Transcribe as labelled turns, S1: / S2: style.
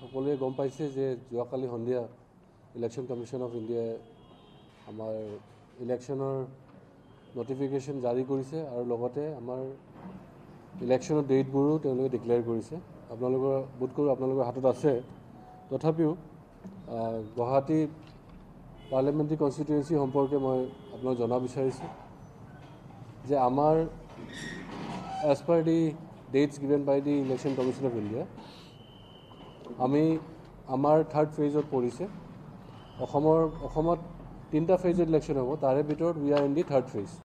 S1: সকলোৱে গম পাইছে যে যোৱাকালি সন্ধিয়া ইলেকশ্যন কমিশ্যন অফ ইণ্ডিয়াই আমাৰ ইলেকশ্যনৰ নটিফিকেশ্যন জাৰি কৰিছে আৰু লগতে আমাৰ ইলেকশ্যনৰ ডেটবোৰো তেওঁলোকে ডিক্লেয়াৰ কৰিছে। আপোনালোকৰ বোধ কৰোঁ আপোনালোকৰ হাতত আছে। তথাপিও গুৱাহাটী পাৰ্লিয়ামেণ্টাৰী কনষ্টিটুৱেঞ্চি সম্পৰ্কে মই আপোনাক জনাব বিচাৰিছোঁ যে আমাৰ as per the dates given by the election commission of India আমাৰ থাৰ্ড ফেজত পৰিছে। অসমত 3টা ফেজত ইলেকশ্যন হ'ব, তাৰে ভিতৰত we are in the third phase.